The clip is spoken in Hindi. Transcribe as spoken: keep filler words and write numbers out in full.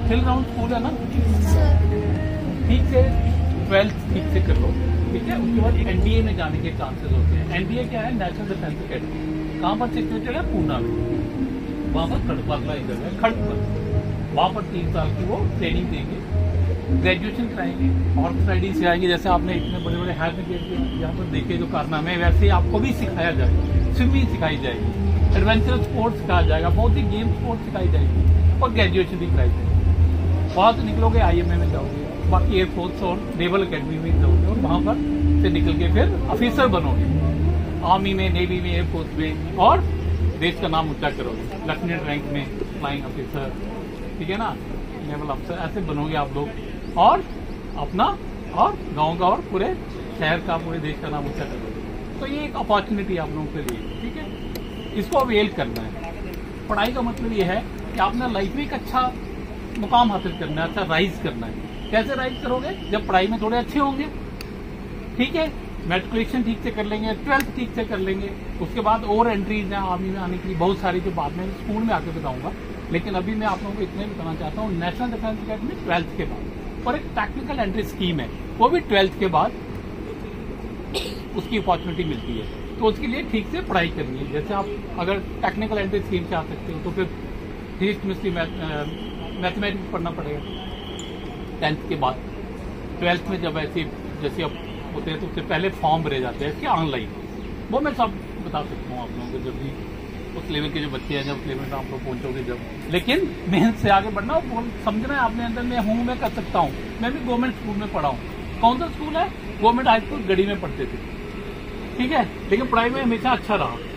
हिल राउंड स्कूल है ना, ठीक से ट्वेल्थ ठीक से कर लो, ठीक है। उसके बाद एनडीए में जाने के चांसेस होते हैं। एनडीए क्या है? National Defence Academy. कहाँ पर सिचुएटेड है? पूना में। वहाँ पर खड़कवासला इधर है, खड़कवासला। वहाँ पर तीन साल की वो ट्रेनिंग देंगे, ग्रेजुएशन कराएंगे, हॉर्स राइडिंग सिखाएंगे। जैसे आपने इतने बड़े बड़े हायर में यहाँ पर देखे जो कारनामे है, वैसे आपको भी सिखाया जाएगा। स्विमिंग सिखाई जाएगी, एडवेंचर स्पोर्ट्स सिखाया जाएगा, बहुत ही गेम स्पोर्ट्स सिखाई जाएगी और ग्रेजुएशन भी कराई जाएगी। वहाँ से निकलोगे आईएमए में जाओगे, बाकी एयरफोर्स और नेवल अकेडमी में जाओगे और वहाँ पर से निकल के फिर ऑफिसर बनोगे, आर्मी में, नेवी में, एयरफोर्स में, और देश का नाम ऊंचा करोगे, लेफ्टिनेंट रैंक में, फ्लाइंग ऑफिसर, ठीक है ना, नेवल ऑफिसर, ऐसे बनोगे आप लोग और अपना और गांव का और पूरे शहर का, पूरे देश का नाम ऊंचा करोगे। तो ये एक अपॉर्चुनिटी आप लोगों के लिए, ठीक है, इसको अवेल करना है। पढ़ाई का मतलब ये है कि आपने लाइफ में एक अच्छा मुकाम हासिल करना है, अच्छा राइज करना है। कैसे राइज करोगे? जब पढ़ाई में थोड़े अच्छे होंगे, ठीक है, मेट्रिकुलेशन ठीक से कर लेंगे, ट्वेल्थ ठीक से कर लेंगे, उसके बाद और एंट्रीज हैं आर्मी में आने के लिए बहुत सारी, जो बाद में स्कूल में आके बताऊंगा। लेकिन अभी मैं आप लोगों को इतने बताना चाहता हूँ, नेशनल डिफेंस अकेडमी ट्वेल्थ के बाद, और एक टेक्निकल एंट्री स्कीम है, वो भी ट्वेल्थ के बाद उसकी अपॉर्चुनिटी मिलती है। तो उसके लिए ठीक से पढ़ाई करनी है। जैसे आप अगर टेक्निकल एंट्री स्कीम से आ सकते हो तो फिर फिजिक्स, केमिस्ट्री, मैथमेटिक्स पढ़ना पड़ेगा टेंथ के बाद। ट्वेल्थ में जब ऐसे जैसे अब होते हैं तो उससे पहले फॉर्म भरे जाते हैं इसके ऑनलाइन, वो मैं सब बता सकता हूँ आप लोगों को, जब भी उस लेवल के जो बच्चे हैं, जब उस लेवल में आप लोग पहुंचोगे जब। लेकिन मेहनत से आगे बढ़ना और समझना है आपने अंदर में हूँ, मैं कर सकता हूँ। मैं भी गवर्नमेंट स्कूल में पढ़ा हूँ। कौन सा स्कूल है? गवर्नमेंट हाई स्कूल गढ़ी में पढ़ते थे, ठीक है, लेकिन पढ़ाई में हमेशा अच्छा रहा।